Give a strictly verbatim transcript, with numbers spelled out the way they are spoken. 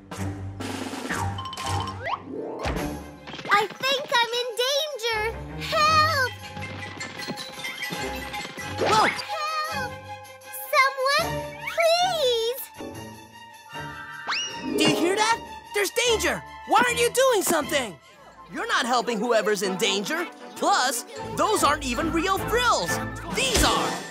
I think I'm in danger! Help! Whoa! Help! Someone, please! Do you hear that? There's danger! Why aren't you doing something? You're not helping whoever's in danger. Plus, those aren't even real frills. These are!